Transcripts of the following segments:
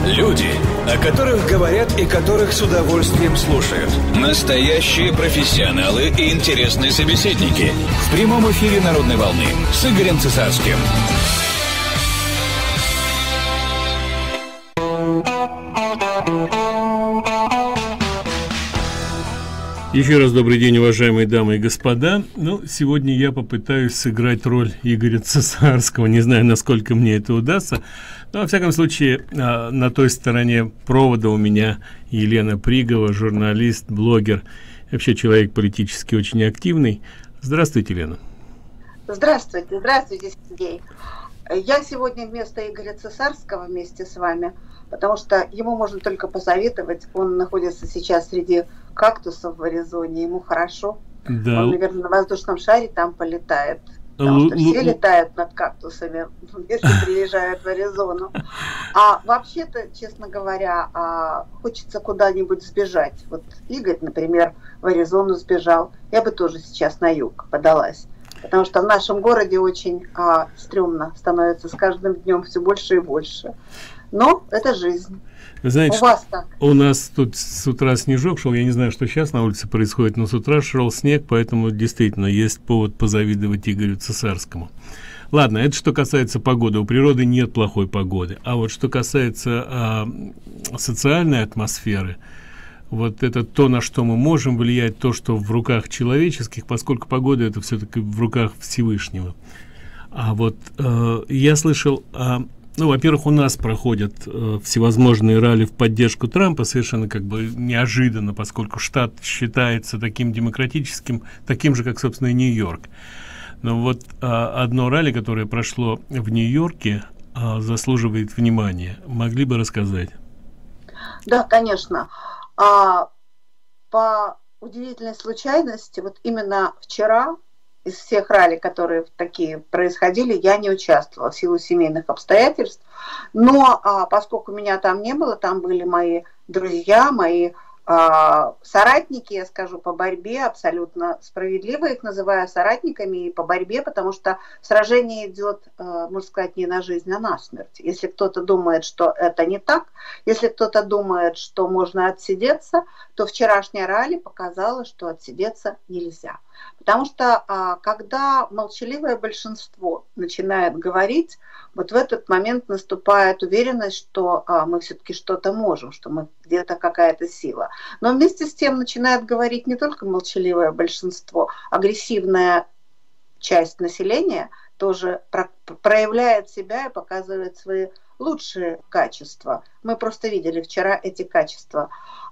Люди, о которых говорят и которых с удовольствием слушают. Настоящие профессионалы и интересные собеседники. В прямом эфире «Народной волны» с Игорем Цесарским. Еще раз добрый день, уважаемые дамы и господа. Сегодня я попытаюсь сыграть роль Игоря Цесарского. Не знаю, насколько мне это удастся. Но, во всяком случае, на той стороне провода у меня Елена Пригова, журналист, блогер, вообще человек политически очень активный. Здравствуйте, Лена. Здравствуйте, Сергей. Я сегодня вместо Игоря Цесарского вместе с вами, потому что ему можно только посоветовать. Он находится сейчас среди кактусов в Аризоне, ему хорошо. Да. Он, наверное, на воздушном шаре там полетает. Потому что все летают над кактусами, если приезжают в Аризону. А вообще-то, честно говоря, хочется куда-нибудь сбежать. Вот Игорь, например, в Аризону сбежал. Я бы тоже сейчас на юг подалась. Потому что в нашем городе очень стрёмно становится с каждым днем все больше и больше. Но это жизнь. Вы знаете, у вас так? У нас тут с утра снежок шел. Я не знаю, что сейчас на улице происходит, но с утра шел снег, поэтому действительно есть повод позавидовать Игорю Цесарскому. Ладно, это что касается погоды. У природы нет плохой погоды. А вот что касается социальной атмосферы, вот это то, на что мы можем влиять, то, что в руках человеческих, поскольку погода это все-таки в руках Всевышнего. А вот я слышал, во-первых, у нас проходят всевозможные ралли в поддержку Трампа, совершенно как бы неожиданно, поскольку штат считается таким демократическим, таким же, как, собственно, и Нью-Йорк. Но вот одно ралли, которое прошло в Нью-Йорке, заслуживает внимания. Могли бы рассказать? Да, конечно. По удивительной случайности, вот именно вчера из всех ралли, которые такие происходили, я не участвовала в силу семейных обстоятельств. Но поскольку меня там не было, там были мои друзья, мои соратники, я скажу, по борьбе, абсолютно справедливо их называю соратниками и по борьбе, потому что сражение идет, можно сказать, не на жизнь, а на смерть. Если кто-то думает, что это не так, если кто-то думает, что можно отсидеться, то вчерашняя ралли показала, что отсидеться нельзя. Потому что когда молчаливое большинство начинает говорить, вот в этот момент наступает уверенность, что мы все-таки что-то можем, что мы где-то какая-то сила. Но вместе с тем начинает говорить не только молчаливое большинство, агрессивная часть населения тоже проявляет себя и показывает свои лучшие качества. Мы просто видели вчера эти качества.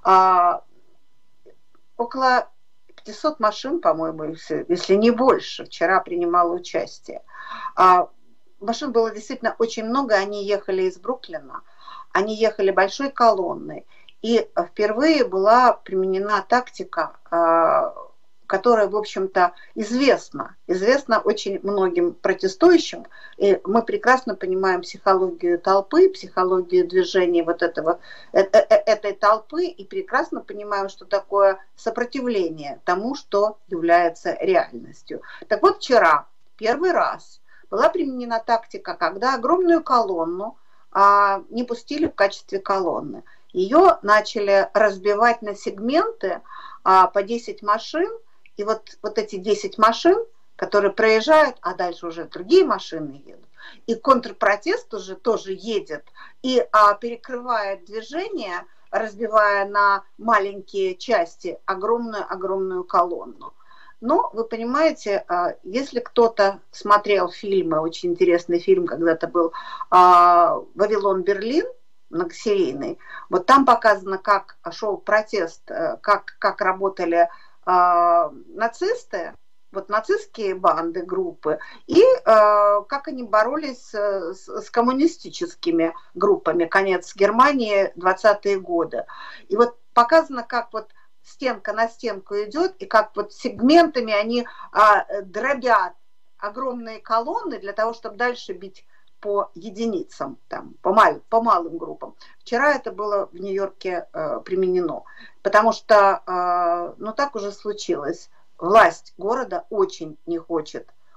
Около 500 машин, по-моему, если не больше, вчера принимало участие. Машин было действительно очень много, они ехали из Бруклина, они ехали большой колонной. И впервые была применена тактика, которая, в общем-то, известна очень многим протестующим. И мы прекрасно понимаем психологию толпы, психологию движения вот этой толпы, и прекрасно понимаем, что такое сопротивление тому, что является реальностью. Так вот, вчера первый раз была применена тактика, когда огромную колонну не пустили в качестве колонны. Ее начали разбивать на сегменты по 10 машин, и вот эти 10 машин, которые проезжают, а дальше уже другие машины едут, и контрпротест уже тоже едет, и перекрывает движение, разбивая на маленькие части огромную колонну. Но вы понимаете, если кто-то смотрел фильмы, очень интересный фильм когда-то был «Вавилон, Берлин», многосерийный, вот там показано, как шел протест, как работали нацисты, вот нацистские банды, группы, и как они боролись с коммунистическими группами, конец Германии, 20-е годы. И вот показано, как вот стенка на стенку идет, и как вот сегментами они дробят огромные колонны для того, чтобы дальше бить по единицам, там, по малым группам. Вчера это было в Нью-Йорке применено, потому что, так уже случилось. Власть города очень не хочет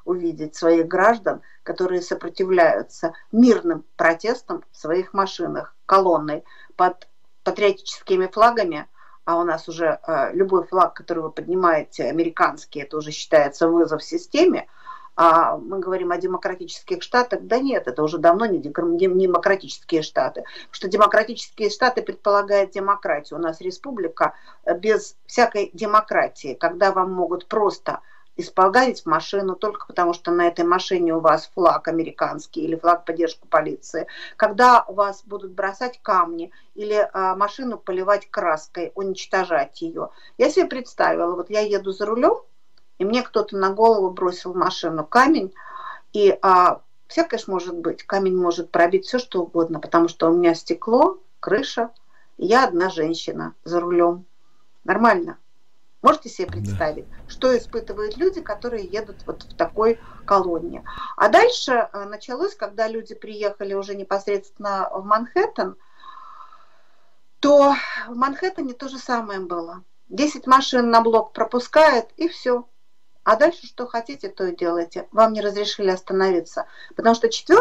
увидеть своих граждан, которые сопротивляются мирным протестам в своих машинах, колонной под патриотическими флагами, а у нас уже любой флаг, который вы поднимаете, американский, это уже считается вызов системе, а мы говорим о демократических штатах, да нет, это уже давно не демократические штаты, потому что демократические штаты предполагают демократию. У нас республика без всякой демократии, когда вам могут просто исполнять машину только потому, что на этой машине у вас флаг американский или флаг поддержки полиции, когда вас будут бросать камни или машину поливать краской, уничтожать ее. Я себе представила, вот я еду за рулем, и мне кто-то на голову бросил в машину камень, и всякое ж может быть, камень может пробить все, что угодно, потому что у меня стекло, крыша, и я одна женщина за рулем. Нормально? Можете себе представить, что испытывают люди, которые едут вот в такой колонне. А дальше началось, когда люди приехали уже непосредственно в Манхэттен, то в Манхэттене то же самое было. 10 машин на блок пропускает, и все. А дальше что хотите, то и делайте. Вам не разрешили остановиться. Потому что 4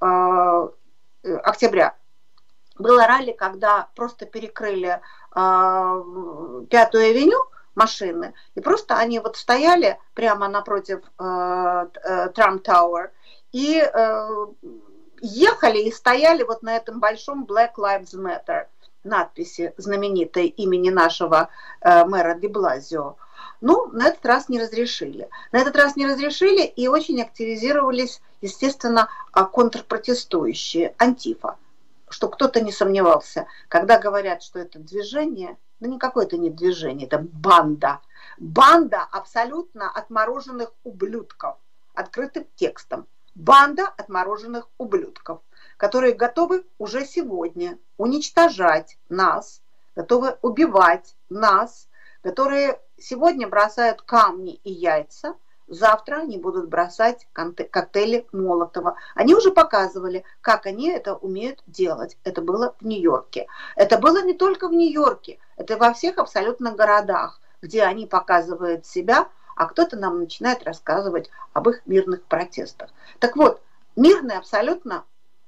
октября было ралли, когда просто перекрыли 5-ю авеню машины. И просто они вот стояли прямо напротив Трамп Тауэр и ехали и стояли вот на этом большом Black Lives Matter надписи знаменитой имени нашего мэра де Блазио. Ну, на этот раз не разрешили. На этот раз не разрешили, и очень активизировались, естественно, контрпротестующие, антифа. Чтобы кто-то не сомневался, когда говорят, что это движение, да никакое это не движение, это банда. Банда абсолютно отмороженных ублюдков, открытым текстом. Банда отмороженных ублюдков, которые готовы уже сегодня уничтожать нас, готовы убивать нас, которые сегодня бросают камни и яйца, завтра они будут бросать коктейли Молотова. Они уже показывали, как они это умеют делать. Это было в Нью-Йорке. Это было не только в Нью-Йорке, это во всех абсолютно городах, где они показывают себя, а кто-то нам начинает рассказывать об их мирных протестах. Так вот, мирный абсолютно,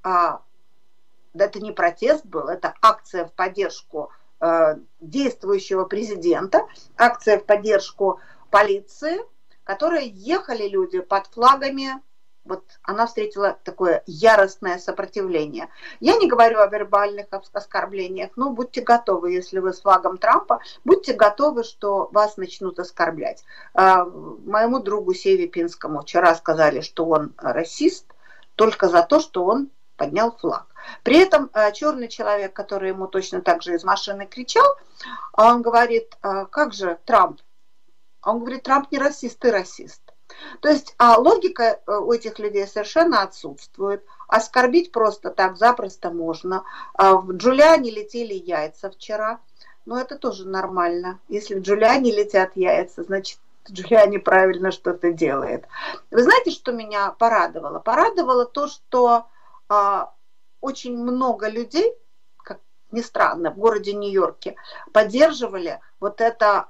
это не протест был, это акция в поддержку действующего президента, акция в поддержку полиции, которые ехали люди под флагами, вот она встретила такое яростное сопротивление. Я не говорю о вербальных оскорблениях, но будьте готовы, если вы с флагом Трампа, будьте готовы, что вас начнут оскорблять. Моему другу Севе Пинскому вчера сказали, что он расист только за то, что он поднял флаг. При этом черный человек, который ему точно так же из машины кричал, он говорит, как же Трамп? А он говорит, Трамп не расист, ты расист. То есть логика у этих людей совершенно отсутствует. Оскорбить просто так запросто можно. В Джулиане летели яйца вчера, но это тоже нормально. Если в Джулиане летят яйца, значит, Джулиани правильно что-то делает. Вы знаете, что меня порадовало? Порадовало то, что очень много людей, как ни странно, в городе Нью-Йорке поддерживали вот это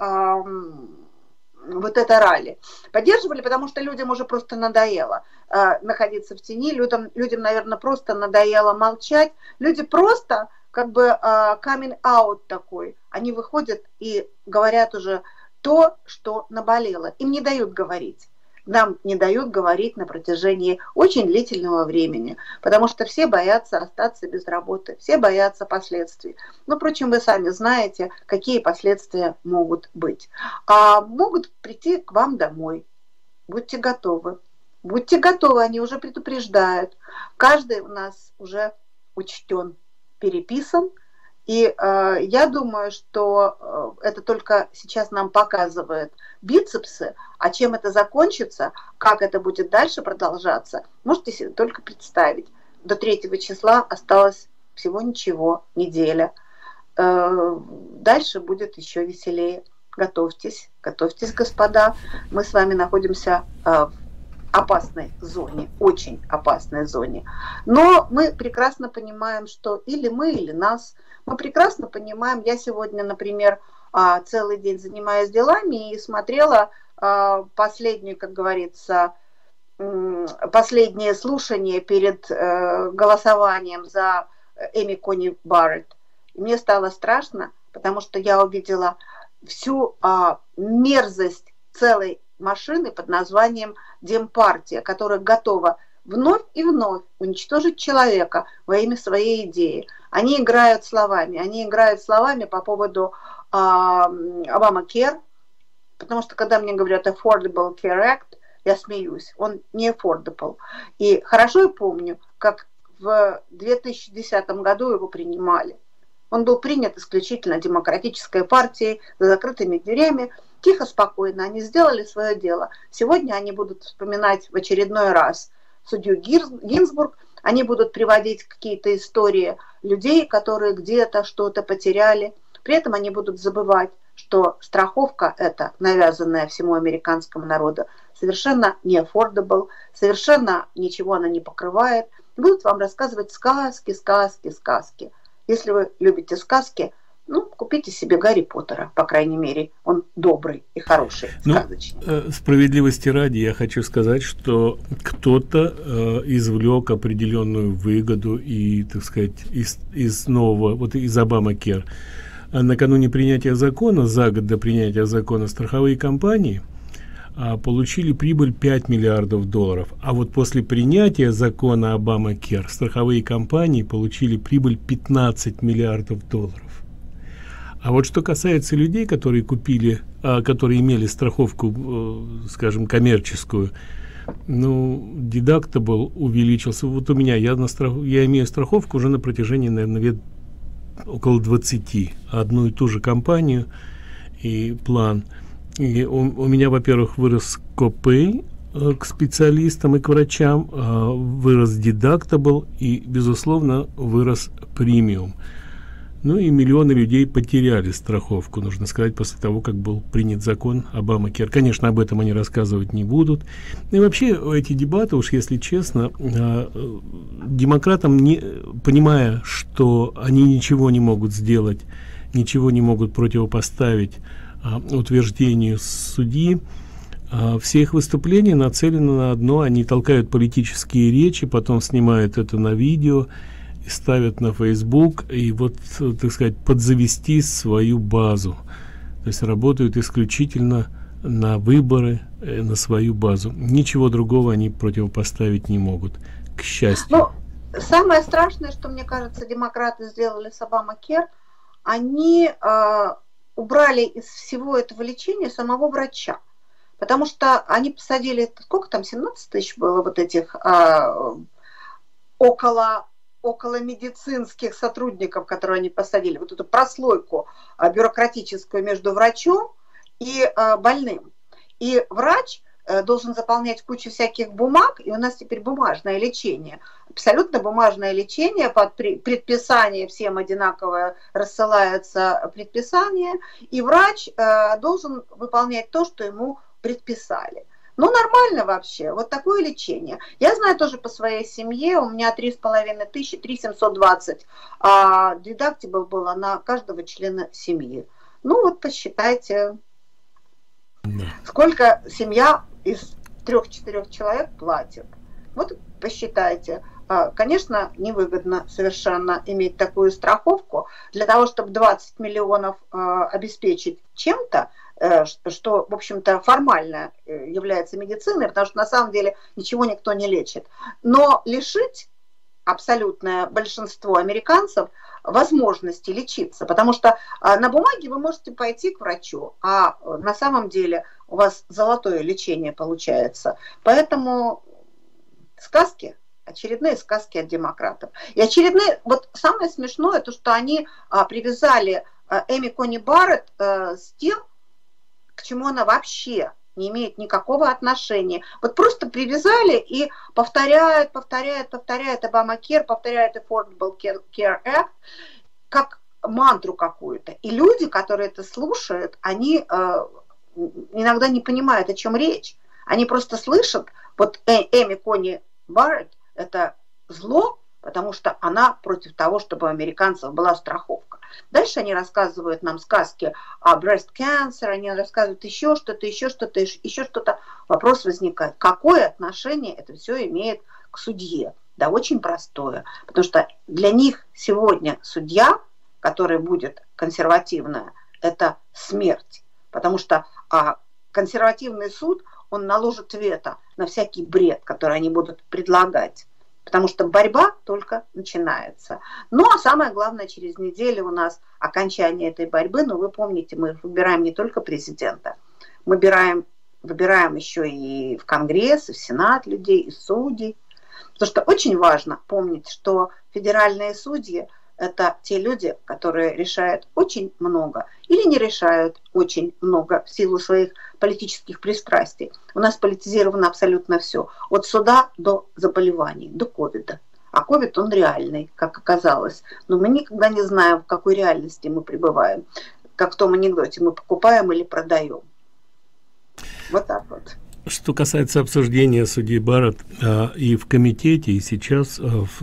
ралли. Поддерживали, потому что людям уже просто надоело находиться в тени, людям, наверное, просто надоело молчать. Люди просто как бы coming out такой. Они выходят и говорят уже то, что наболело. Им не дают говорить. Нам не дают говорить на протяжении очень длительного времени, потому что все боятся остаться без работы, все боятся последствий. Но, впрочем, вы сами знаете, какие последствия могут быть. Могут прийти к вам домой. Будьте готовы. Будьте готовы, они уже предупреждают. Каждый у нас уже учтен, переписан. И я думаю, что это только сейчас нам показывает бицепсы, а чем это закончится, как это будет дальше продолжаться, можете себе только представить. До 3 числа осталось всего ничего, неделя. Дальше будет еще веселее. Готовьтесь, готовьтесь, господа. Мы с вами находимся в опасной зоне, очень опасной зоне. Но мы прекрасно понимаем, что или мы, или нас. Мы прекрасно понимаем, я сегодня, например, целый день занимаюсь делами и смотрела последнюю, как говорится, последнее слушание перед голосованием за Эми Кони Барретт. Мне стало страшно, потому что я увидела всю мерзость целой машины под названием Демпартия, которая готова вновь и вновь уничтожить человека во имя своей идеи. Они играют словами по поводу Obamacare, потому что когда мне говорят Affordable Care Act, я смеюсь, он не affordable. И хорошо я помню, как в 2010 году его принимали. Он был принят исключительно демократической партией, за закрытыми дверями, тихо, спокойно. Они сделали свое дело. Сегодня они будут вспоминать в очередной раз судью Гинзбург, они будут приводить какие-то истории людей, которые где-то что-то потеряли. При этом они будут забывать, что страховка эта, навязанная всему американскому народу, совершенно не affordable, совершенно ничего она не покрывает. Будут вам рассказывать сказки, сказки, сказки. Если вы любите сказки, ну, купите себе Гарри Поттера, по крайней мере. Он добрый и хороший сказочник. Справедливости ради я хочу сказать, что кто-то извлек определенную выгоду и, так сказать, из нового, вот из Obamacare. Накануне принятия закона, за год до принятия закона, страховые компании получили прибыль $5 миллиардов. А вот после принятия закона Obamacare страховые компании получили прибыль $15 миллиардов. А вот что касается людей, которые купили, которые имели страховку, скажем, коммерческую, ну, deductible увеличился. Вот у меня, я имею страховку уже на протяжении, наверное, лет около 20, одну и ту же компанию и план. И у меня, во-первых, вырос копей к специалистам и к врачам, вырос deductible и, безусловно, вырос премиум. Ну и миллионы людей потеряли страховку, нужно сказать, после того, как был принят закон Obamacare. Конечно, об этом они рассказывать не будут. И вообще эти дебаты, уж если честно, демократам, понимая, что они ничего не могут сделать, ничего не могут противопоставить утверждению судьи, все их выступления нацелены на одно: они толкают политические речи, потом снимают это на видео, ставят на Facebook и вот, так сказать, подзавести свою базу. То есть работают исключительно на выборы, на свою базу. Ничего другого они противопоставить не могут, к счастью. Ну, самое страшное, что, мне кажется, демократы сделали с Obamacare, они убрали из всего этого лечения самого врача. Потому что они посадили, сколько там, 17 тысяч было вот этих около медицинских сотрудников, которые они посадили, вот эту прослойку бюрократическую между врачом и больным. И врач должен заполнять кучу всяких бумаг, и у нас теперь бумажное лечение. Абсолютно бумажное лечение, под предписание всем одинаково рассылается предписание, и врач должен выполнять то, что ему предписали. Ну, нормально вообще, вот такое лечение. Я знаю тоже по своей семье, у меня 3500, 3720 deductible было на каждого члена семьи. Ну, вот посчитайте, сколько семья из 3-4 человек платит. Вот посчитайте. Конечно, невыгодно совершенно иметь такую страховку. Для того, чтобы 20 миллионов обеспечить чем-то, что, в общем-то, формально является медициной, потому что на самом деле ничего никто не лечит. Но лишить абсолютное большинство американцев возможности лечиться, потому что на бумаге вы можете пойти к врачу, а на самом деле у вас золотое лечение получается. Поэтому сказки, очередные сказки от демократов. И очередные, вот самое смешное, то, что они привязали Эми Кони Барретт с тем, к чему она вообще не имеет никакого отношения. Вот просто привязали и повторяют Obamacare, повторяют Affordable Care Act, как мантру какую-то. И люди, которые это слушают, они иногда не понимают, о чем речь. Они просто слышат, вот Эми Кони Барретт – это зло, потому что она против того, чтобы у американцев была страховка. Дальше они рассказывают нам сказки о breast cancer, они рассказывают еще что-то, еще что-то, еще что-то. Вопрос возникает, какое отношение это все имеет к судье? Да, очень простое, потому что для них сегодня судья, который будет консервативная, это смерть, потому что консервативный суд, он наложит вето на всякий бред, который они будут предлагать, потому что борьба только начинается. Ну, а самое главное, через неделю у нас окончание этой борьбы, но вы помните, мы выбираем не только президента, мы выбираем еще и в Конгресс, и в Сенат людей, и судей, потому что очень важно помнить, что федеральные судьи – это те люди, которые решают очень много или не решают очень много в силу своих политических пристрастий. У нас политизировано абсолютно все. От суда до заболеваний, до ковида. А ковид, он реальный, как оказалось. Но мы никогда не знаем, в какой реальности мы пребываем. Как в том анекдоте, мы покупаем или продаем. Вот так вот. Что касается обсуждения судьи Барретт и в комитете, и сейчас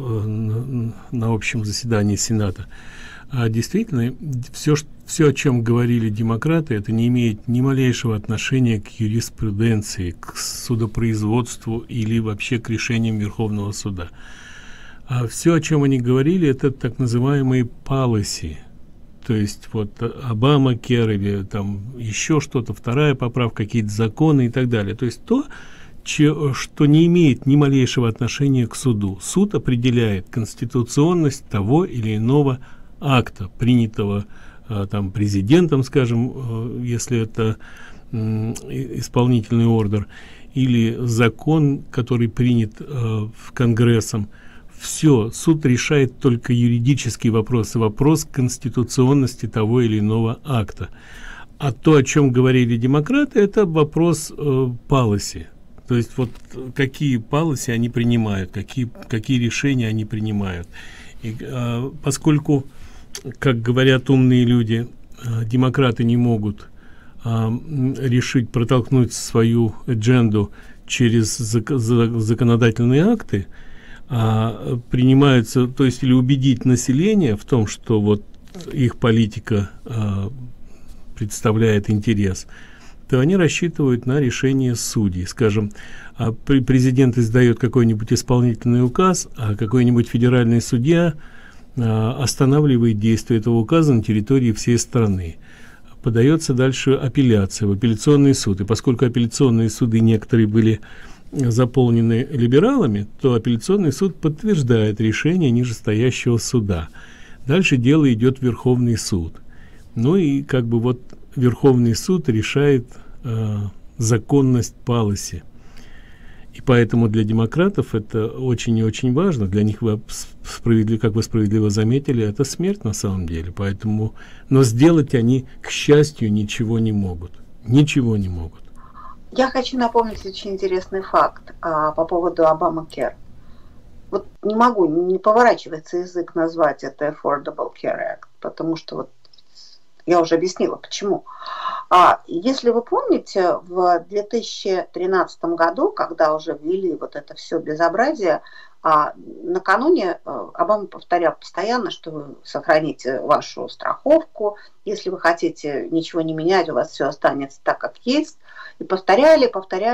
на общем заседании Сената, действительно, все, о чем говорили демократы, это не имеет ни малейшего отношения к юриспруденции, к судопроизводству или вообще к решениям Верховного суда. Все, о чем они говорили, это так называемые policy. То есть вот Обама-кер или там еще что-то, вторая поправка, какие-то законы и так далее. То есть то, что не имеет ни малейшего отношения к суду. Суд определяет конституционность того или иного акта, принятого там президентом, скажем, если это исполнительный ордер, или закон, который принят Конгрессом. Все, суд решает только юридические вопросы, вопрос конституционности того или иного акта. А то, о чем говорили демократы, это вопрос policy. То есть вот какие policy они принимают, какие решения они принимают. И, поскольку, как говорят умные люди, демократы не могут решить протолкнуть свою адженду через законодательные акты, принимаются, то есть или убедить население в том, что вот их политика представляет интерес, то они рассчитывают на решение судей. Скажем, президент издает какой-нибудь исполнительный указ, а какой-нибудь федеральный судья останавливает действие этого указа на территории всей страны. Подается дальше апелляция в апелляционный суд. И поскольку апелляционные суды некоторые были заполнены либералами, то апелляционный суд подтверждает решение нижестоящего суда. Дальше дело идет в Верховный суд. Ну и как бы вот Верховный суд решает законность policy. И поэтому для демократов это очень и очень важно. Для них, как вы справедливо заметили, это смерть на самом деле. Поэтому, но сделать они, к счастью, ничего не могут. Ничего не могут. Я хочу напомнить очень интересный факт по поводу Obamacare. Вот не могу, не поворачивается язык назвать это Affordable Care Act, потому что вот я уже объяснила, почему. Если вы помните, в 2013 году, когда уже ввели вот это все безобразие, накануне Обама повторял постоянно, что вы сохраните вашу страховку, если вы хотите ничего не менять, у вас все останется так, как есть. И повторяли,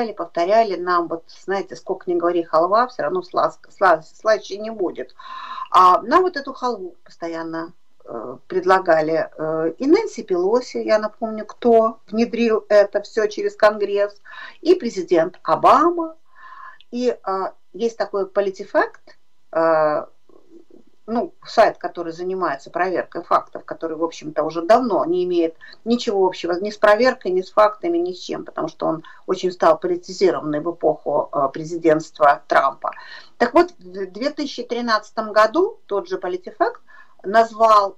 нам вот, знаете, сколько ни говори халва, все равно слаще не будет. Нам вот эту халву постоянно предлагали. И Нэнси Пелоси, я напомню, кто внедрил это все через Конгресс, и президент Обама. И есть такой PolitiFact, сайт, который занимается проверкой фактов, который, в общем-то, уже давно не имеет ничего общего ни с проверкой, ни с фактами, ни с чем, потому что он очень стал политизированный в эпоху президентства Трампа. Так вот, в 2013 году тот же PolitiFact назвал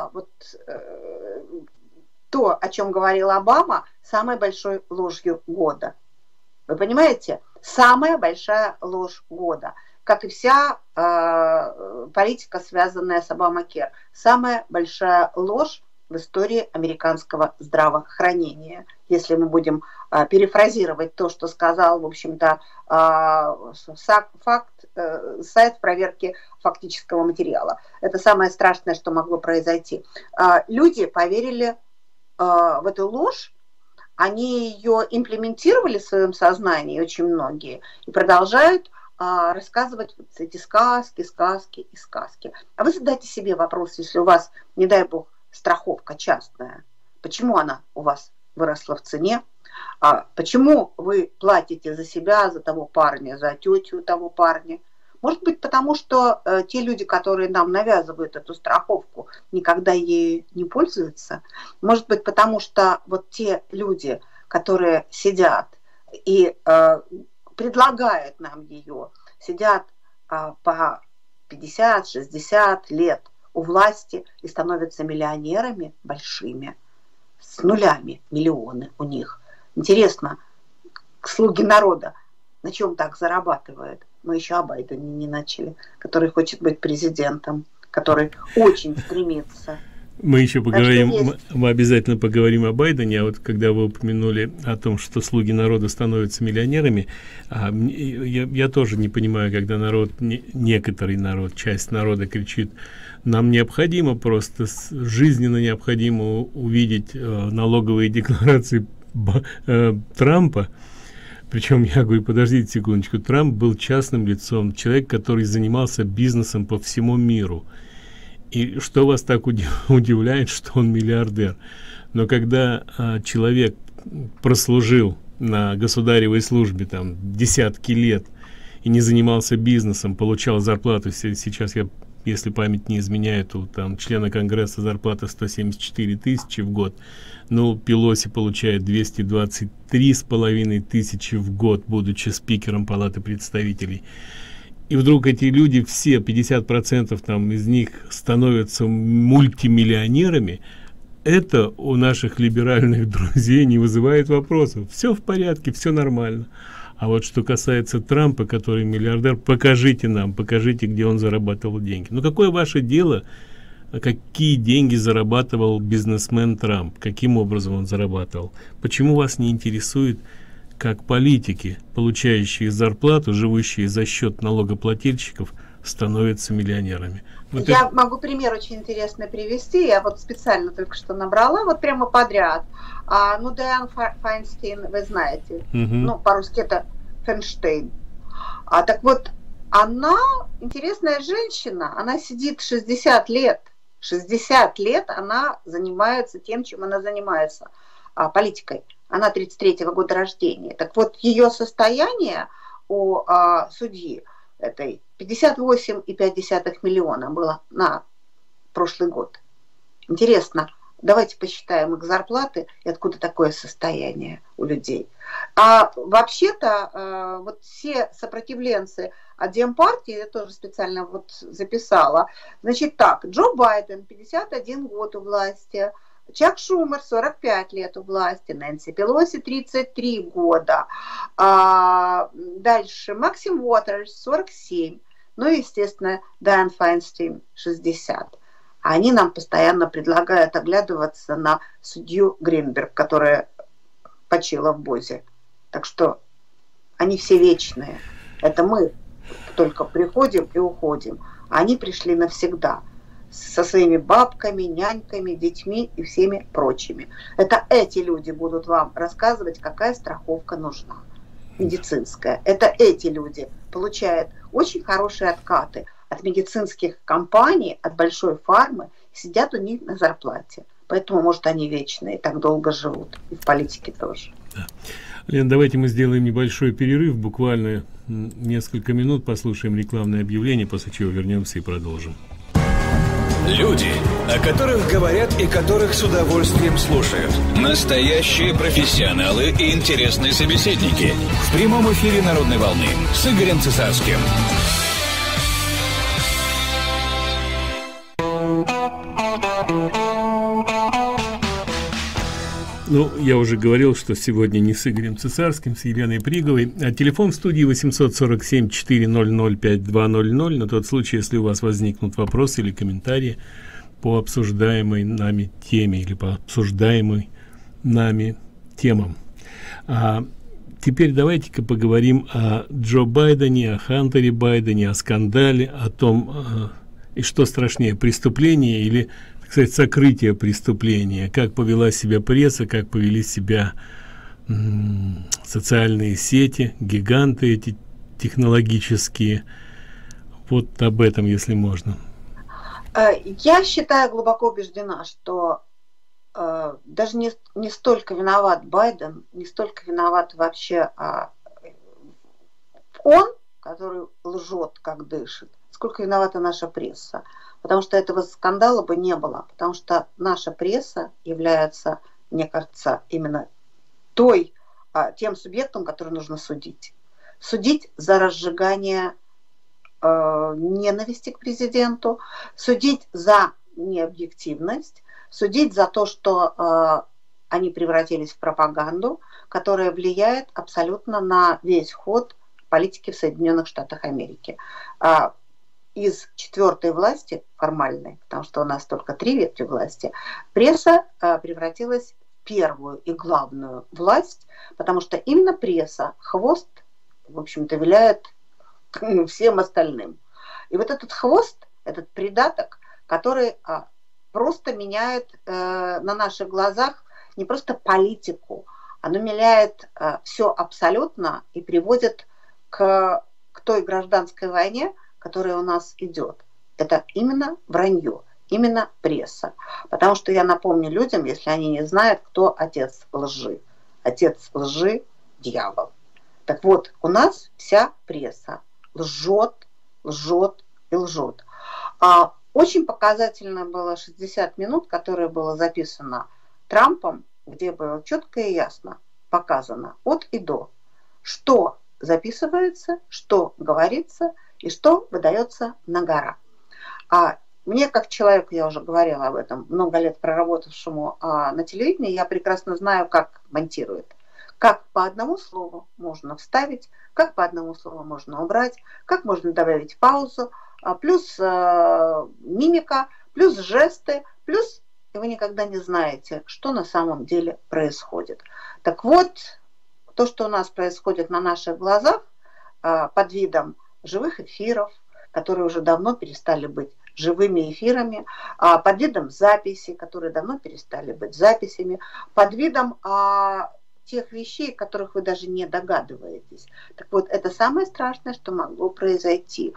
то, о чем говорил Обама, самой большой ложью года. Вы понимаете? Самая большая ложь года. Как и вся политика, связанная с Обамакер. Самая большая ложь в истории американского здравоохранения. если мы будем перефразировать то, что сказал, в общем-то, сайт проверки фактического материала. Это самое страшное, что могло произойти. Люди поверили в эту ложь, они ее имплементировали в своем сознании, очень многие, и продолжают рассказывать вот эти сказки. А вы задайте себе вопрос, если у вас, не дай бог, страховка частная, почему она у вас выросла в цене, почему вы платите за себя, за того парня, за тетю того парня? Может быть, потому что те люди, которые нам навязывают эту страховку, никогда ею не пользуются? Может быть, потому что вот те люди, которые сидят и предлагают нам ее, сидят по 50-60 лет у власти и становятся миллионерами большими, с нулями миллионы у них. Интересно, слуги народа на чем так зарабатывают? Мы еще о Байдене не начали, который хочет быть президентом, который очень стремится. Мы еще поговорим, мы обязательно поговорим о Байдене, а вот когда вы упомянули о том, что слуги народа становятся миллионерами, я тоже не понимаю, когда народ, некоторый народ, часть народа кричит, нам необходимо просто, жизненно необходимо увидеть налоговые декларации Трампа. Причем я говорю, подождите секундочку, Трамп был частным лицом, человек, который занимался бизнесом по всему миру. И что вас так удивляет, что он миллиардер? Но когда человек прослужил на государевой службе там десятки лет и не занимался бизнесом, получал зарплату, сейчас я, если память не изменяет, у там члена Конгресса зарплата 174 тысячи в год, ну, Пелоси получает 223,5 тысячи в год, будучи спикером Палаты представителей. И вдруг эти люди, все 50% там из них становятся мультимиллионерами, это у наших либеральных друзей не вызывает вопросов. Все в порядке, все нормально. А вот что касается Трампа, который миллиардер, покажите нам, покажите, где он зарабатывал деньги. Ну, какое ваше дело, какие деньги зарабатывал бизнесмен Трамп, каким образом он зарабатывал? Почему вас не интересует, как политики, получающие зарплату, живущие за счет налогоплательщиков, становятся миллионерами? Вот я могу пример очень интересный привести. Я вот специально только что набрала, вот прямо подряд. Ну, Дайан Файнштейн, вы знаете. Ну, по-русски это Фейнштейн. Так вот, она интересная женщина. Она сидит 60 лет. 60 лет она занимается тем, чем она занимается. Политикой. Она 33-го года рождения. Так вот, ее состояние у судьи этой 58,5 миллиона было на прошлый год. Интересно, давайте посчитаем их зарплаты и откуда такое состояние у людей. Вообще-то, вот все сопротивленцы от Демпартии, я тоже специально вот записала, значит так, Джо Байден 51 год у власти, Чак Шумер 45 лет у власти, Нэнси Пелоси 33 года, дальше Максим Уотерс 47, ну и, естественно, Дайан Файнштейн 60. Они нам постоянно предлагают оглядываться на судью Гринберг, которая почила в Бозе. Так что они все вечные. Это мы только приходим и уходим. А они пришли навсегда. Со своими бабками, няньками, детьми и всеми прочими. Это эти люди будут вам рассказывать, какая страховка нужна, медицинская. Это эти люди получают очень хорошие откаты от медицинских компаний, от большой фармы, сидят у них на зарплате. Поэтому, может, они вечные, так долго живут. И в политике тоже. Да. Лен, давайте мы сделаем небольшой перерыв, буквально несколько минут, послушаем рекламное объявление, после чего вернемся и продолжим. Люди, о которых говорят и которых с удовольствием слушают. Настоящие профессионалы и интересные собеседники. В прямом эфире «Народной волны» с Игорем Цесарским. Ну, я уже говорил, что сегодня не с Игорем Цесарским, с Еленой Приговой. А телефон в студии 847-400-5200 на тот случай, если у вас возникнут вопросы или комментарии по обсуждаемой нами теме или по обсуждаемой нами темам. Теперь давайте-ка поговорим о Джо Байдене, о Хантере Байдене, о скандале, о том, и что страшнее, преступление или, так сказать, сокрытие преступления, как повела себя пресса, как повели себя социальные сети, гиганты эти технологические. Вот об этом, если можно. Я считаю, глубоко убеждена, что даже не столько виноват Байден, не столько виноват вообще он, который лжет, как дышит, сколько виновата наша пресса. Потому что этого скандала бы не было. Потому что наша пресса является, мне кажется, именно тем субъектом, который нужно судить. Судить за разжигание ненависти к президенту, судить за необъективность, судить за то, что они превратились в пропаганду, которая влияет абсолютно на весь ход политики в Соединенных Штатах Америки. Из четвертой власти, формальной, потому что у нас только 3 ветви власти, пресса превратилась в первую и главную власть, потому что именно пресса, хвост, в общем-то, виляет всем остальным. И вот этот хвост, этот придаток, который просто меняет на наших глазах не просто политику, оно меняет все абсолютно и приводит к той гражданской войне, которая у нас идет. Это именно вранье, именно пресса. Потому что я напомню людям, если они не знают, кто отец лжи. Отец лжи – дьявол. Так вот, у нас вся пресса лжет, лжет и лжет. Очень показательно было 60 минут, которое было записано Трампом, где было четко и ясно показано от и до, что записывается, что говорится и что выдается на гора. Мне, как человеку, я уже говорила об этом, много лет проработавшему на телевидении, я прекрасно знаю, как монтирует. Как по одному слову можно вставить, как по одному слову можно убрать, как можно добавить паузу, плюс мимика, плюс жесты, плюс и вы никогда не знаете, что на самом деле происходит. Так вот, то, что у нас происходит на наших глазах под видом живых эфиров, которые уже давно перестали быть живыми эфирами, под видом записей, которые давно перестали быть записями, под видом тех вещей, которых вы даже не догадываетесь. Так вот, это самое страшное, что могло произойти.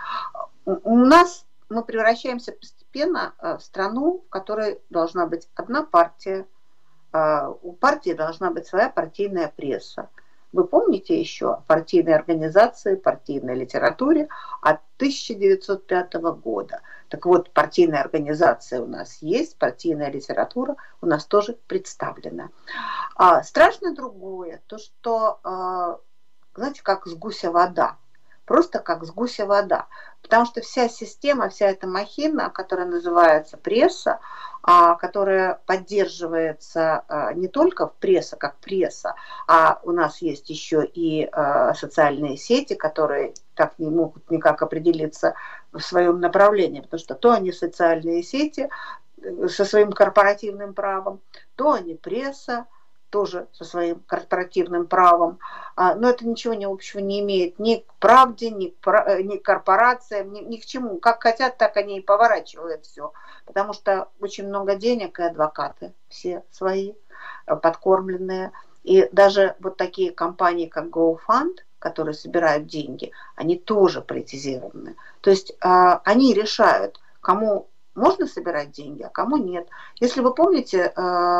Мы превращаемся постепенно в страну, в которой должна быть одна партия, у партии должна быть своя партийная пресса. Вы помните еще о партийной организации, партийной литературе от 1905 года. Так вот, партийная организация у нас есть, партийная литература у нас тоже представлена. Страшно другое, то что, знаете, как с гуся вода. Просто как с гуся вода. Потому что вся система, вся эта махина, которая называется пресса, которая поддерживается не только пресса как пресса, а у нас есть еще и социальные сети, которые так не могут никак определиться в своем направлении, потому что то они социальные сети со своим корпоративным правом, то они пресса, тоже со своим корпоративным правом, но это ничего общего не имеет ни к правде, ни к корпорациям, ни к чему. Как хотят, так они и поворачивают все, потому что очень много денег, и адвокаты все свои, подкормленные. И даже вот такие компании, как GoFund, которые собирают деньги, они тоже политизированы. То есть они решают, кому можно собирать деньги, а кому нет. Если вы помните,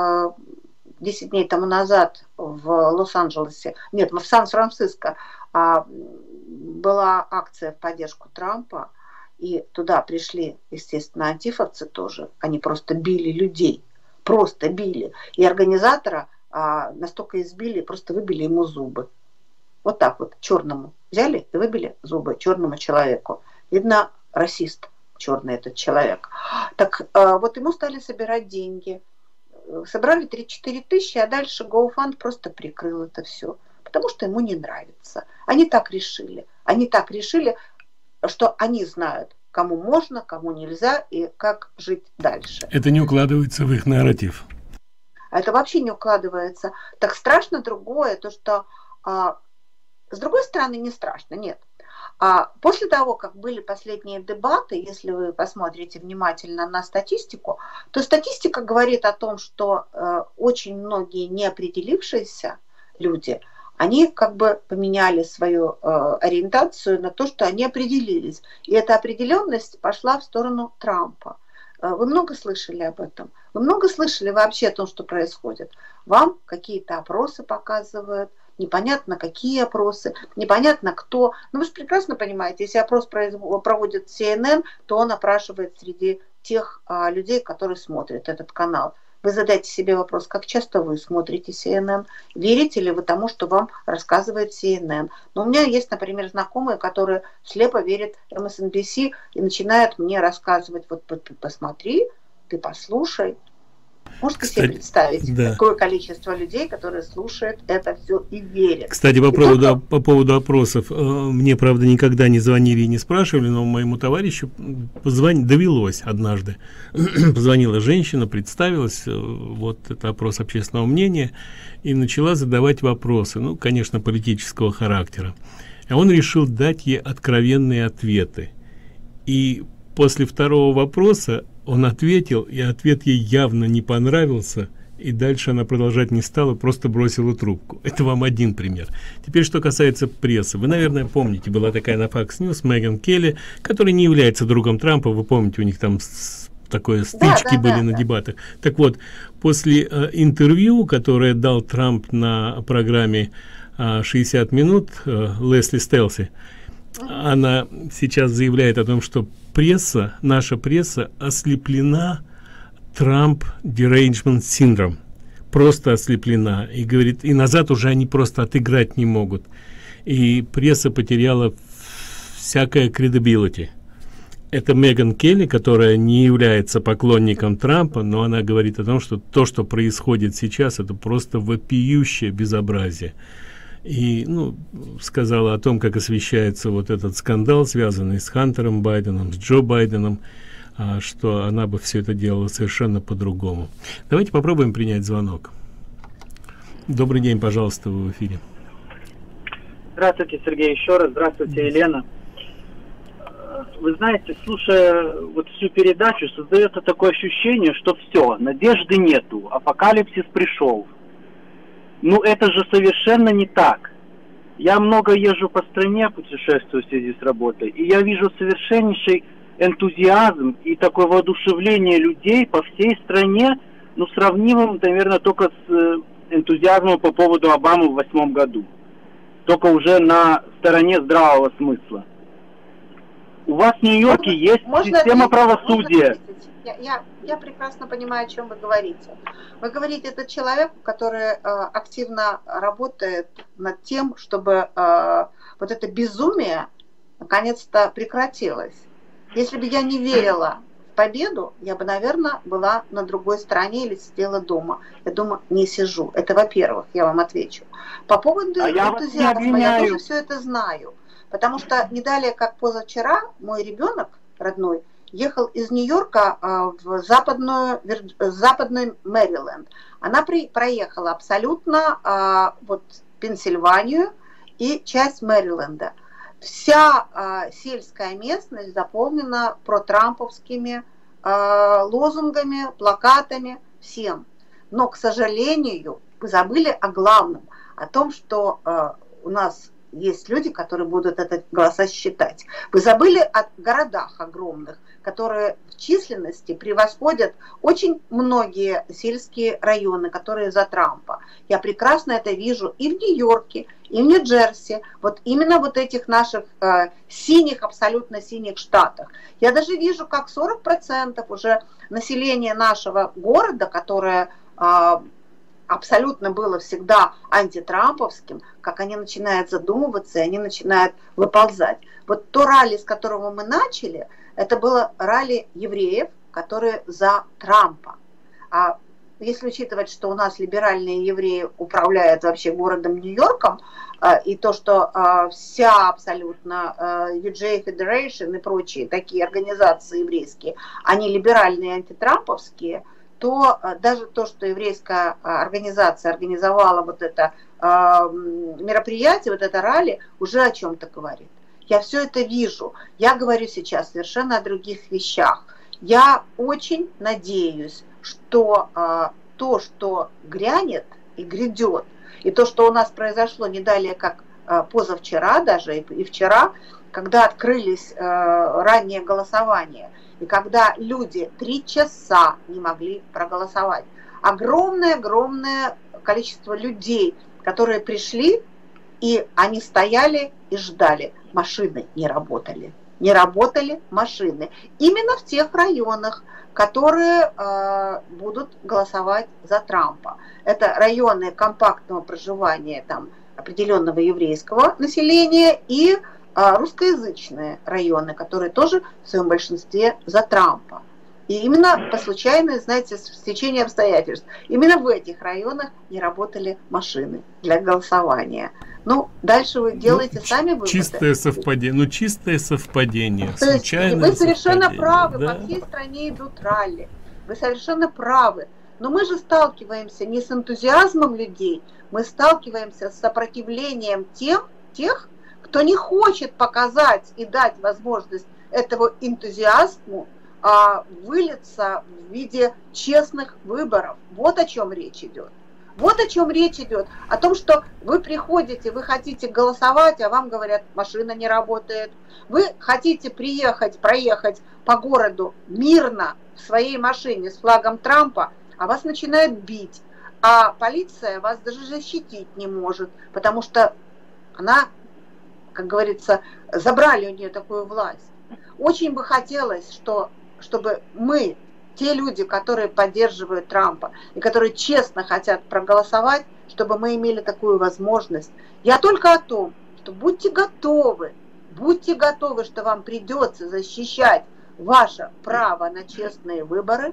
10 дней тому назад в Лос-Анджелесе, нет, в Сан-Франциско была акция в поддержку Трампа, и туда пришли, естественно, антифовцы тоже. Они просто били людей, просто били. И организатора настолько избили, просто выбили ему зубы. Вот так вот, черному взяли и выбили зубы черному человеку. Видно, расист черный этот человек. Так вот ему стали собирать деньги. Собрали 3-4 тысячи, а дальше GoFund просто прикрыл это все, потому что ему не нравится. Они так решили. Они так решили, что они знают, кому можно, кому нельзя и как жить дальше. Это не укладывается в их нарратив. Это вообще не укладывается. Так страшно другое, то что с другой стороны не страшно, нет. После того, как были последние дебаты, если вы посмотрите внимательно на статистику, то статистика говорит о том, что очень многие неопределившиеся люди, они как бы поменяли свою ориентацию на то, что они определились. И эта определенность пошла в сторону Трампа. Вы много слышали об этом? Вы много слышали вообще о том, что происходит? Вам какие-то опросы показывают, непонятно какие опросы, непонятно кто. Но вы же прекрасно понимаете, если опрос проводит CNN, то он опрашивает среди тех людей, которые смотрят этот канал. Вы задайте себе вопрос, как часто вы смотрите CNN, верите ли вы тому, что вам рассказывает CNN. Но у меня есть, например, знакомые, которые слепо верят MSNBC и начинают мне рассказывать, вот посмотри, ты послушай. Можете себе представить, да, какое количество людей, которые слушают это все и верят. Кстати, по поводу опросов. Мне, правда, никогда не звонили и не спрашивали, но моему товарищу довелось однажды. Позвонила женщина, представилась, вот это опрос общественного мнения, и начала задавать вопросы, ну, конечно, политического характера. А он решил дать ей откровенные ответы. И после второго вопроса он ответил, и ответ ей явно не понравился, и дальше она продолжать не стала, просто бросила трубку. Это вам один пример. Теперь, что касается прессы. Вы, наверное, помните, была такая на Fox News Меган Келли, которая не является другом Трампа. Вы помните, у них там такое стычки были на дебатах. Так вот, после интервью, которое дал Трамп на программе 60 минут, Лесли Стелси, она сейчас заявляет о том, что пресса, наша пресса ослеплена Трамп derangement syndrome, просто ослеплена, и говорит, и назад уже они просто отыграть не могут, и пресса потеряла всякое credibility. Это Меган Келли, которая не является поклонником Трампа, но она говорит о том, что то, что происходит сейчас, это просто вопиющее безобразие. И, ну, сказала о том, как освещается вот этот скандал, связанный с Хантером Байденом, с Джо Байденом, что она бы все это делала совершенно по-другому. Давайте попробуем принять звонок. Добрый день, пожалуйста, вы в эфире. Здравствуйте, Сергей, еще раз. Здравствуйте, Елена. Вы знаете, слушая вот всю передачу, создается такое ощущение, что все, надежды нету, апокалипсис пришел. Ну, это же совершенно не так. Я много езжу по стране, путешествую в связи с работой, и я вижу совершеннейший энтузиазм и такое воодушевление людей по всей стране, ну, сравнимым, наверное, только с энтузиазмом по поводу Обамы в 2008 году. Только уже на стороне здравого смысла. У вас в Нью-Йорке есть система правосудия. Я прекрасно понимаю, о чем вы говорите. Вы говорите, это человек, который активно работает над тем, чтобы вот это безумие наконец-то прекратилось. Если бы я не верила в победу, я бы, наверное, была на другой стороне или сидела дома. Я дома не сижу. Это, во-первых, я вам отвечу. По поводу энтузиазма, я тоже все это знаю. Потому что не далее, как позавчера, мой ребенок родной ехал из Нью-Йорка в западный Мэриленд. Она проехала абсолютно вот Пенсильванию и часть Мэриленда. Вся сельская местность заполнена протрамповскими лозунгами, плакатами, всем. Но, к сожалению, мы забыли о главном, о том, что у нас есть люди, которые будут это голоса считать. Вы забыли о городах огромных, которые в численности превосходят очень многие сельские районы, которые за Трампа. Я прекрасно это вижу и в Нью-Йорке, и в Нью-Джерси, вот именно вот этих наших синих, абсолютно синих штатах. Я даже вижу, как 40% уже населения нашего города, которое абсолютно было всегда антитрамповским, как они начинают задумываться, и они начинают выползать. Вот то ралли, с которого мы начали, это было ралли евреев, которые за Трампа. А если учитывать, что у нас либеральные евреи управляют вообще городом Нью-Йорком, и то, что вся абсолютно UJ Federation и прочие такие организации еврейские, они либеральные, антитрамповские, то даже то, что еврейская организация организовала вот это мероприятие, вот это ралли, уже о чем-то говорит. Я все это вижу. Я говорю сейчас совершенно о других вещах. Я очень надеюсь, что то, что грянет и грядет, и то, что у нас произошло не далее, как позавчера даже и вчера, когда открылись раннее голосование, и когда люди 3 часа не могли проголосовать. Огромное количество людей, которые пришли, и они стояли и ждали. Машины не работали. Не работали машины. Именно в тех районах, которые будут голосовать за Трампа. Это районы компактного проживания там, определенного еврейского населения и русскоязычные районы, которые тоже в своем большинстве за Трампа. И именно по случайной, знаете, стечению обстоятельств, именно в этих районах не работали машины для голосования. Ну, дальше вы делаете сами выводы. Чистое совпадение. Чистое совпадение. То есть вы совершенно правы, да? по всей стране идут ралли. Вы совершенно правы. Но мы же сталкиваемся не с энтузиазмом людей, мы сталкиваемся с сопротивлением тех, кто не хочет показать и дать возможность этого энтузиазму вылиться в виде честных выборов. Вот о чем речь идет. Вот о чем речь идет. О том, что вы приходите, вы хотите голосовать, а вам говорят, машина не работает. Вы хотите проехать по городу мирно в своей машине с флагом Трампа, а вас начинают бить. А полиция вас даже защитить не может, потому что она, как говорится, забрали у нее такую власть. Очень бы хотелось, чтобы мы, те люди, которые поддерживают Трампа и которые честно хотят проголосовать, чтобы мы имели такую возможность. Я только о том, что будьте готовы, что вам придется защищать ваше право на честные выборы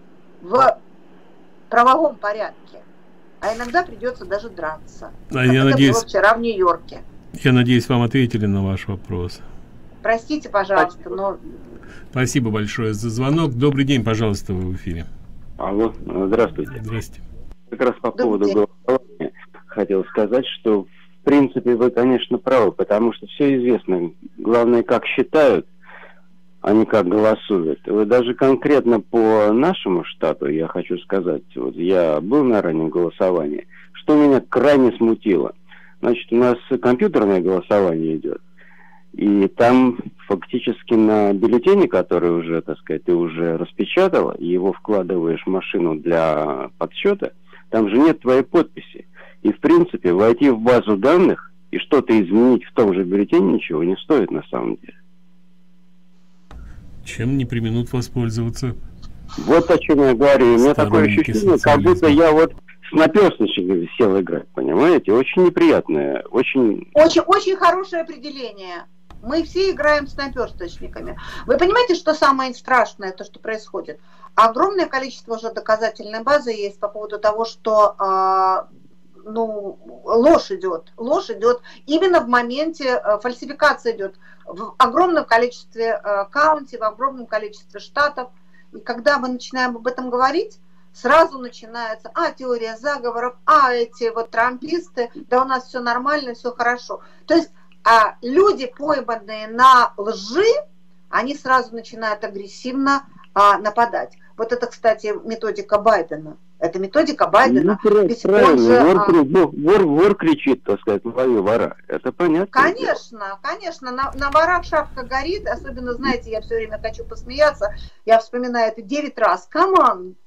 в правовом порядке. А иногда придется даже драться. Я надеюсь, было вчера в Нью-Йорке. Я надеюсь, вам ответили на ваш вопрос. Простите, пожалуйста, но... Спасибо большое за звонок. Добрый день, пожалуйста, вы в эфире. Алло, здравствуйте. Здравствуйте. Как раз по поводу голосования хотел сказать, что в принципе вы, конечно, правы, потому что все известно. Главное, как считают, а не как голосуют. Вот даже конкретно по нашему штату я хочу сказать, вот я был на раннем голосовании, что меня крайне смутило. Значит, у нас компьютерное голосование идет. И там фактически на бюллетене, который уже, так сказать, ты уже распечатала, и его вкладываешь в машину для подсчета, там же нет твоей подписи. И, в принципе, войти в базу данных и что-то изменить в том же бюллетене ничего не стоит на самом деле. Чем не преминут воспользоваться? Вот о чем я говорю. У меня такое ощущение, как будто я вот с наперсточниками сел играть, понимаете? Очень неприятное, очень... Очень хорошее определение. Мы все играем с наперсточниками. Вы понимаете, что самое страшное, то, что происходит? Огромное количество уже доказательной базы есть по поводу того, что ложь идет. Ложь идет именно в моменте, фальсификация идет в огромном количестве каунти, в огромном количестве штатов. И когда мы начинаем об этом говорить, сразу начинается, теория заговоров, эти вот трамписты, да у нас все нормально, все хорошо. То есть люди, пойманные на лжи, они сразу начинают агрессивно нападать. Вот это, кстати, методика Байдена. Это методика Байдена. Ведь он же, вор кричит, так сказать, лови вора. Это понятно. Конечно. На ворах шапка горит. Особенно, знаете, я все время хочу посмеяться. Я вспоминаю это 9 раз. Камон.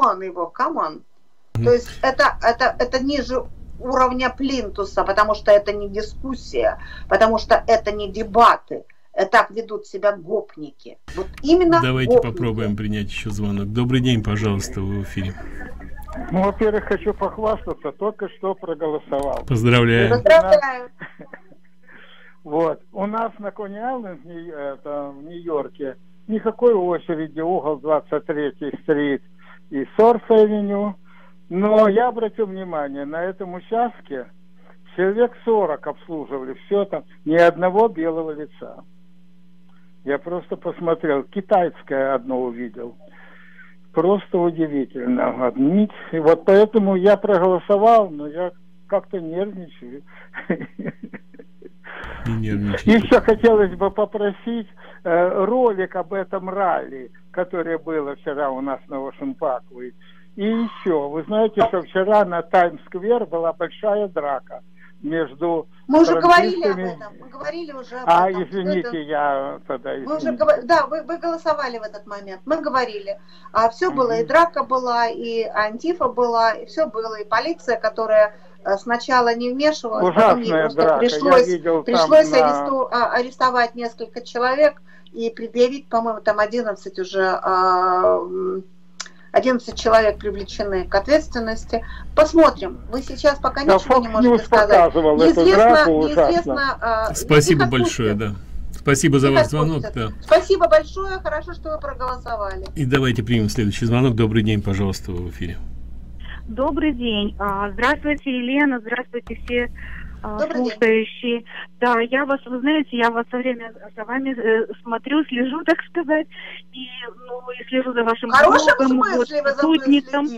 То есть это ниже уровня плинтуса, потому что это не дискуссия, потому что это не дебаты. Так ведут себя гопники. Вот именно Давайте гопники. Попробуем принять еще звонок. Добрый день, пожалуйста, вы в эфире. Ну, во-первых, хочу похвастаться, только что проголосовал. Поздравляю. Вот. У нас на Кони-Айленд в Нью-Йорке никакой очереди, угол 23-й стрит и Сорс-Авеню. Но я обратил внимание, на этом участке человек 40 обслуживали, все там, ни одного белого лица. Я просто посмотрел, китайское одно увидел. просто удивительно. И вот поэтому я проголосовал, но я как-то нервничаю. И еще хотелось бы попросить ролик об этом ралли, которое было вчера у нас на Ocean Parkway. И еще, вы знаете, что вчера на Таймс-сквер была большая драка между... Мы уже говорили об этом, мы говорили уже об этом. Извините, я тогда... Да, вы голосовали в этот момент, мы говорили. Все было, и драка была, и Антифа была, и все было, и полиция, которая сначала не вмешивалась, потом ей просто пришлось арестовать несколько человек и предъявить, по-моему, там 11 уже... 11 человек привлечены к ответственности. Посмотрим. Вы сейчас пока ничего не можете сказать. Неизвестно. Спасибо большое, да. Спасибо за ваш звонок. Да. Спасибо большое. Хорошо, что вы проголосовали. И давайте примем следующий звонок. Добрый день, пожалуйста, вы в эфире. Добрый день. Здравствуйте, Елена. Здравствуйте, все слушающие. Да, я вас, вы знаете, я вас все время за вами смотрю, слежу, так сказать, и слежу за вашим блогом, спутником.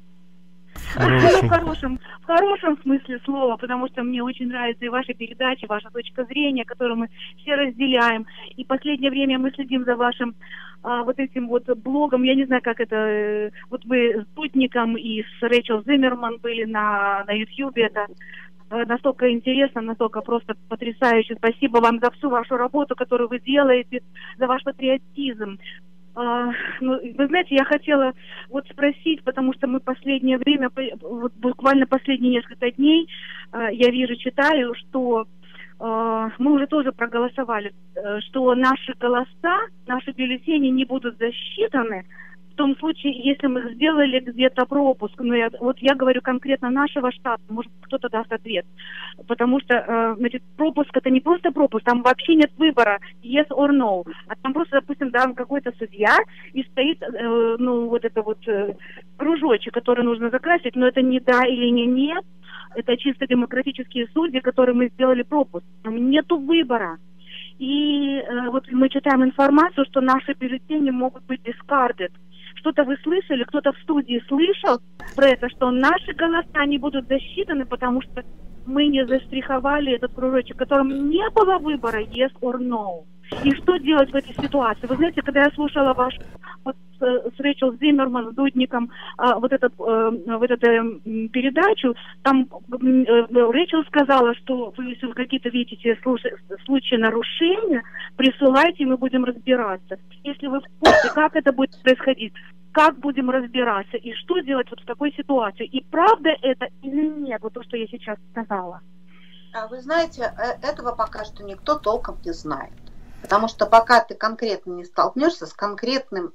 В хорошем смысле слова, потому что мне очень нравится и ваша передача, ваша точка зрения, которую мы все разделяем. И в последнее время мы следим за вашим вот этим вот блогом, я не знаю, как это, вот вы с Спутником и с Рэйчел Зиммерман были на YouTube, это настолько интересно, настолько просто потрясающе. Спасибо вам за всю вашу работу, которую вы делаете, за ваш патриотизм. Вы знаете, я хотела вот спросить, потому что мы последнее время, вот буквально последние несколько дней, я вижу, читаю, что мы уже тоже проголосовали, что наши голоса, наши бюллетени не будут засчитаны в том случае, если мы сделали где-то пропуск. Но я говорю конкретно нашего штата, может кто-то даст ответ. Потому что, значит, пропуск — это не просто пропуск, там вообще нет выбора yes or no. А там просто, допустим, да, какой-то судья, и стоит, вот это вот кружочек, который нужно закрасить, но это не да или не нет. Это чисто демократические судьи, которые мы сделали пропуск. Там нету выбора. И вот мы читаем информацию, что наши бюллетени могут быть discarded. Что-то вы слышали, кто-то в студии слышал про это, что наши голоса не будут засчитаны, потому что мы не застриховали этот кружочек, в котором не было выбора yes or no. И что делать в этой ситуации? Вы знаете, когда я слушала ваш вот, с Рэйчел Зиммерман, с Дудником, вот эту передачу, там Рэйчел сказала, что вы, если вы какие-то видите случаи нарушения, присылайте, и мы будем разбираться. Если вы в курсе, как это будет происходить, как будем разбираться, и что делать вот в такой ситуации, и правда это или нет, вот то, что я сейчас сказала. Вы знаете, этого пока что никто толком не знает. Потому что пока ты конкретно не столкнешься с конкретными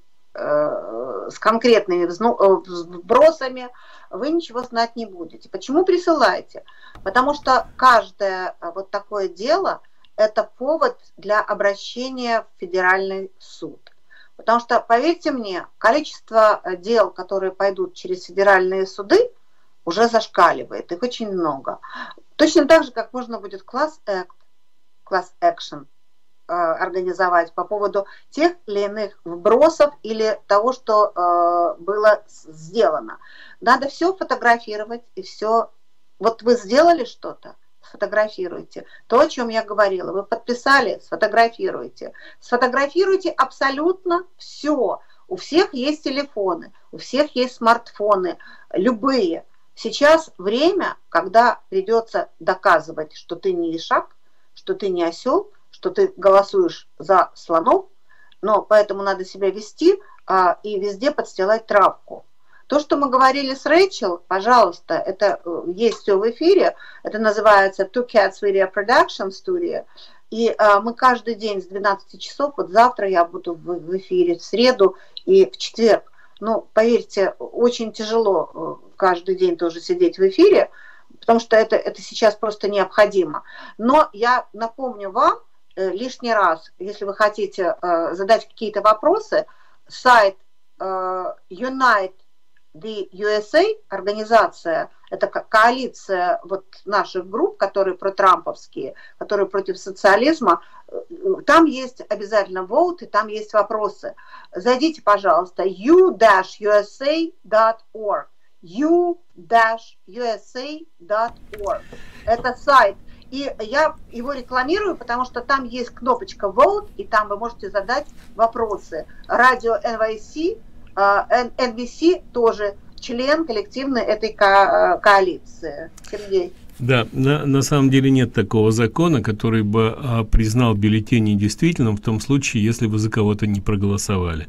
вбросами, вы ничего знать не будете. Почему присылаете? Потому что каждое вот такое дело – это повод для обращения в федеральный суд. Потому что, поверьте мне, количество дел, которые пойдут через федеральные суды, уже зашкаливает. Их очень много. Точно так же, как можно будет class action организовать по поводу тех или иных вбросов или того, что было сделано. Надо все фотографировать и все. Вот вы сделали что-то, сфотографируйте. То, о чем я говорила, вы подписали, сфотографируйте. Сфотографируйте абсолютно все. У всех есть телефоны, у всех есть смартфоны, любые. Сейчас время, когда придется доказывать, что ты не ишак, что ты не осел, что ты голосуешь за слонов, но поэтому надо себя вести и везде подстилать травку. То, что мы говорили с Рэйчел, пожалуйста, это есть все в эфире, это называется Two Cats Video Production Studio, и мы каждый день с 12 часов, вот завтра я буду в эфире, в среду и в четверг. Ну, поверьте, очень тяжело каждый день тоже сидеть в эфире, потому что это сейчас просто необходимо. Но я напомню вам, лишний раз, если вы хотите задать какие-то вопросы, сайт Unite the USA, организация это коалиция вот наших групп, которые протрамповские, которые против социализма. Там есть обязательно vote, и там есть вопросы. Зайдите, пожалуйста, u-usa.org. u-usa.org. Это сайт. И я его рекламирую, потому что там есть кнопочка vote, и там вы можете задать вопросы. Радио NBC тоже член коллективной этой коалиции. Сергей. Да, на самом деле нет такого закона, который бы признал бюллетень недействительным в том случае, если вы за кого-то не проголосовали.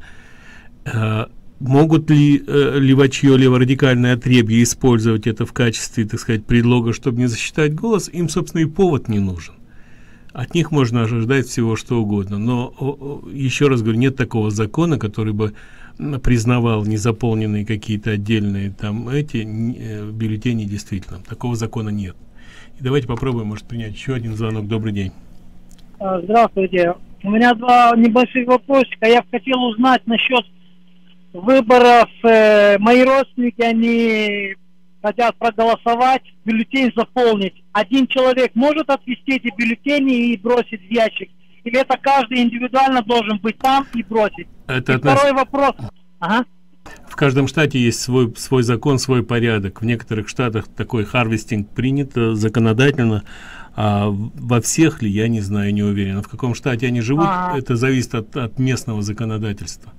Могут ли левачье, леворадикальное отребье использовать это в качестве, так сказать, предлога, чтобы не засчитать голос? Им, собственно, и повод не нужен. От них можно ожидать всего, что угодно. Но, еще раз говорю, нет такого закона, который бы признавал незаполненные какие-то отдельные там эти бюллетени действительно. Такого закона нет. И давайте попробуем, может, принять еще один звонок. Добрый день. Здравствуйте. У меня два небольших вопросика. Я хотел узнать насчет выборов. Мои родственники, они хотят проголосовать, бюллетень заполнить. Один человек может отвести эти бюллетени и бросить в ящик? Или это каждый индивидуально должен быть там и бросить? Второй вопрос. Ага. В каждом штате есть свой закон, свой порядок. В некоторых штатах такой харвестинг принят законодательно, а во всех ли, я не знаю, не уверен. В каком штате они живут, это зависит от местного законодательства.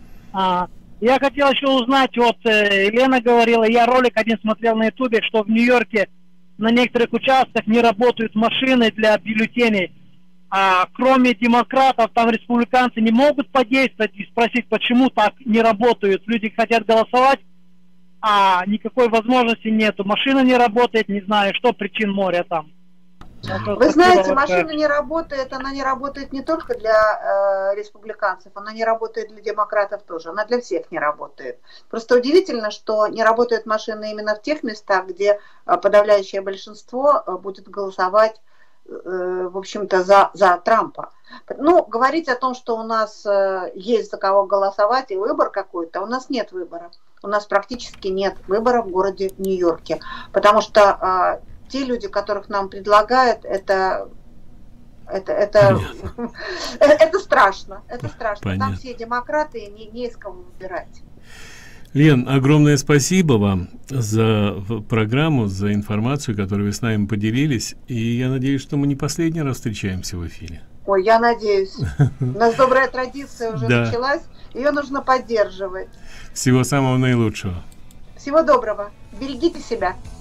Я хотел еще узнать, вот Елена говорила, я ролик один смотрел на ютубе, что в Нью-Йорке на некоторых участках не работают машины для бюллетеней. А кроме демократов, там республиканцы не могут подействовать и спросить, почему так не работают. Люди хотят голосовать, а никакой возможности нету. Машина не работает, не знаю, что причин моря там. Вы знаете, машина не работает, она не работает не только для республиканцев, она не работает для демократов тоже, она для всех не работает. Просто удивительно, что не работают машины именно в тех местах, где подавляющее большинство будет голосовать, в общем-то, за Трампа. Ну, говорить о том, что у нас есть за кого голосовать и выбор какой-то, у нас нет выбора. У нас практически нет выбора в городе Нью-Йорке, потому что те люди, которых нам предлагают, это страшно. Это страшно. Понятно. Там все демократы, и не из кого выбирать. Лен, огромное спасибо вам за программу, за информацию, которую вы с нами поделились. И я надеюсь, что мы не последний раз встречаемся в эфире. Ой, я надеюсь. У нас добрая традиция уже началась. Ее нужно поддерживать. Всего самого наилучшего. Всего доброго. Берегите себя.